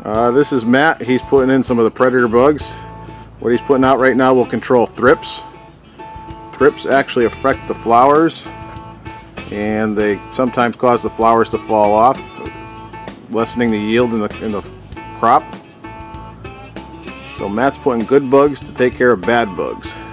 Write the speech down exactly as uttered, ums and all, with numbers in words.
Uh, this is Matt. He's putting in some of the predator bugs. What he's putting out right now will control thrips. Thrips actually affect the flowers, and they sometimes cause the flowers to fall off, lessening the yield in the, in the crop. So Matt's putting good bugs to take care of bad bugs.